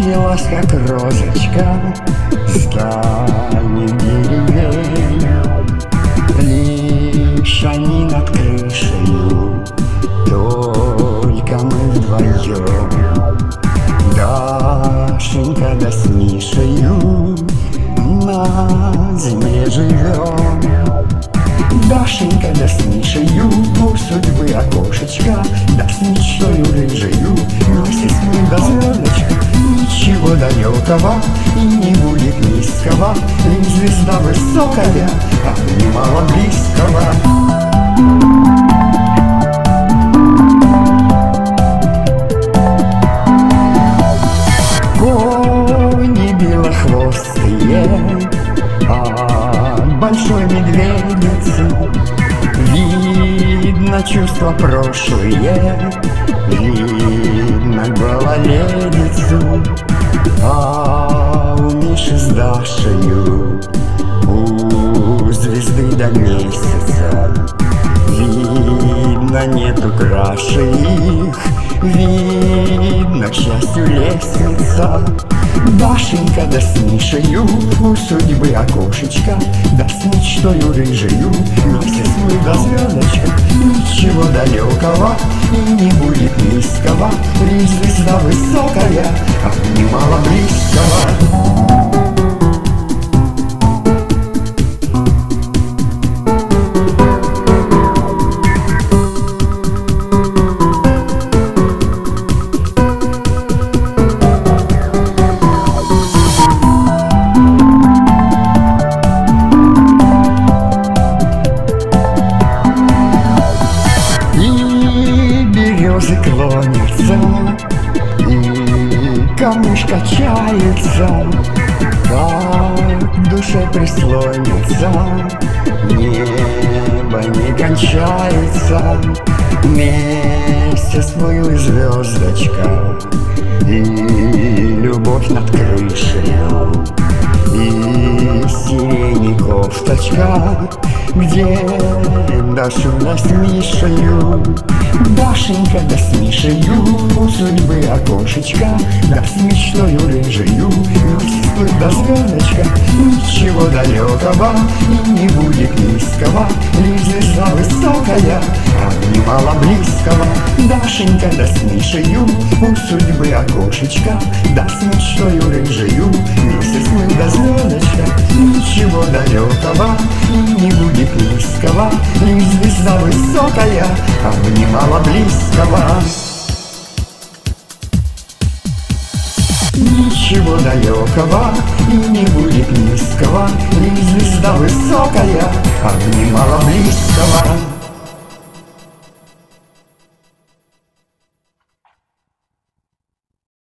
Шевелилась, как розочка, стали деревень. Лишь они над крышею, только мы вдвоем. Дашенька да с Мишею на земле живем. Дашенька да с Мишею у судьбы окошечко, да с мечтою рыжею месяц мы до звездочка. Ничего далекого и не будет низкого, лишь звезда высокая обнимала близкого. Кони белохвостые от большой медведицы, видно чувства прошлые, видно гололедицу. А у Миши с Дашею, у звезды до месяца, видно нету краше их, видно к счастью лестница. Дашенька да с Мишею у судьбы окошечко, да с мечтою рыжею месяц мы до звездочка. Ничего далекого и не будет низкого, лишь звезда высокая обнимала близкого. Березы клонятся, и камыш качается, как в душе прислонится. Небо не кончается, месяц свою звездочка, и любовь над крышею, и сирени кофточка, где Дашу да с Мишею. Дашенька да с Мишею у судьбы окошечко, да с мечтою рыжею месяц до звездочка. Ничего далекого и не будет низкого, лишь звезда высокая обнимала близкого. Дашенька да с Мишею у судьбы окошечко, да с мечтою рыжею месяц до звездочка. Ничего далекого и не будет низкого, лишь звезда высокая обнимала близкого. Ничего далекого и не будет низкого, лишь звезда высокая обнимала близкого.